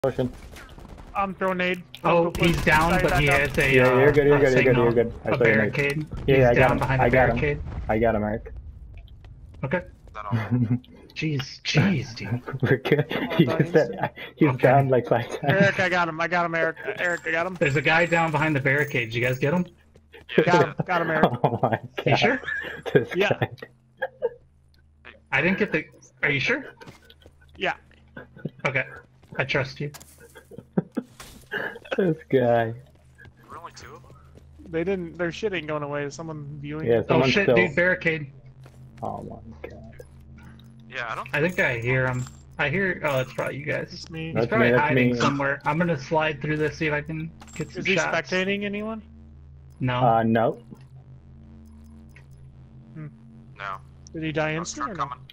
Ocean. I'm throwing nade. Oh, he's down, but he has a Yeah, you're good, you're good, signal, you're good. a barricade. Yeah, He's down behind the barricade. I got him, Eric. Okay. Jeez, dude. We're good. He's down like 5 times. Eric, I got him, Eric. Eric, I got him. There's a guy down behind the barricade. Did you guys get him? Got him, Eric. Oh my god. You sure? This Yeah. guy. I didn't get the... Are you sure? Yeah. Okay. I trust you. This guy. We're only 2 of them? They didn't. Their shit ain't going away. Is someone viewing? Yeah, Oh someone's shit, still... dude, barricade. Oh my god. Yeah, I think I hear him. I hear... Oh, it's probably you guys. It's me. He's That's probably me, that's hiding me. somewhere. I'm gonna slide through this, see if I can get some Is he shots. spectating anyone? No. No. No. Did he die Truck instantly? or no? coming.